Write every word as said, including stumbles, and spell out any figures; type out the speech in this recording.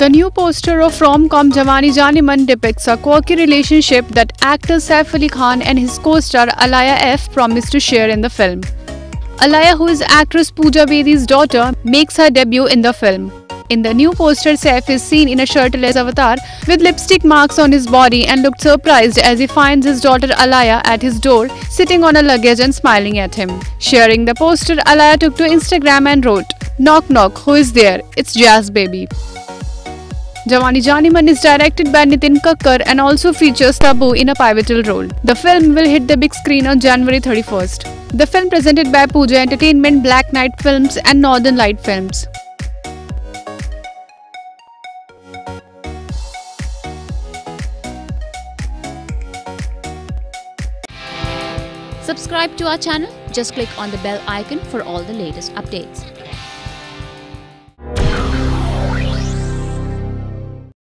The new poster of rom-com Jawaani Jaaneman depicts a quirky relationship that actor Saif Ali Khan and his co-star Alaya F promise to share in the film. Alaya, who is actress Pooja Bedi's daughter, makes her debut in the film. In the new poster, Saif is seen in a shirtless avatar with lipstick marks on his body and looked surprised as he finds his daughter Alaya at his door, sitting on a luggage and smiling at him. Sharing the poster, Alaya took to Instagram and wrote, "Knock knock, who is there? It's Jazz baby." Jawaani Jaaneman is directed by Nitin Kakkar and also features Tabu in a pivotal role. The film will hit the big screen on January thirty-first. The film presented by Pooja Entertainment, Black Knight Films and Northern Light Films. Subscribe to our channel. Just click on the bell icon for all the latest updates.